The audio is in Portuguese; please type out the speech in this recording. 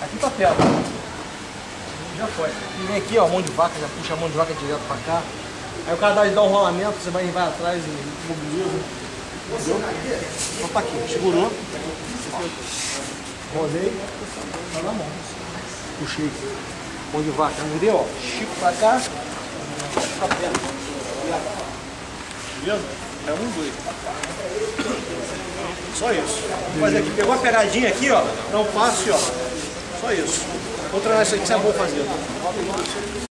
Muita pedra. Já foi. E vem aqui, ó, mão de vaca, já puxa a mão de vaca direto pra cá. Aí o cara dá um rolamento, você vai atrás e mobiliza. Entendeu? Então tá aqui, segurou. Rolei. Tá na mão. Puxei. Mão de vaca, entendeu? Ó, chico pra cá. Pra perto. Beleza? É 1, 2. Só isso. Vou fazer aqui. Pegou a pegadinha aqui, ó. Dá um passe, ó. Só isso. Vou treinar isso aqui que você é bom fazer.